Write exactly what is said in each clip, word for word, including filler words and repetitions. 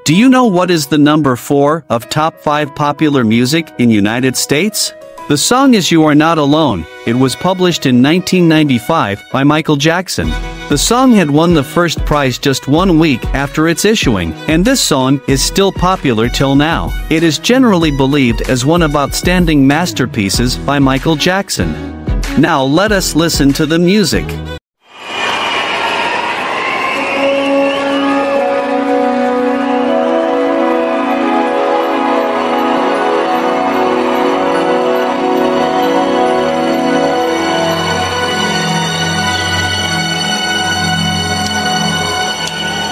Do you know what is the number four of top five popular music in United States? The song is You Are Not Alone. It was published in nineteen ninety-five by Michael Jackson. The song had won the first prize just one week after its issuing, and this song is still popular till now. It is generally believed as one of outstanding masterpieces by Michael Jackson. Now let us listen to the music.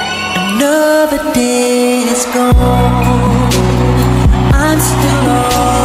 Another day is gone, I'm still on.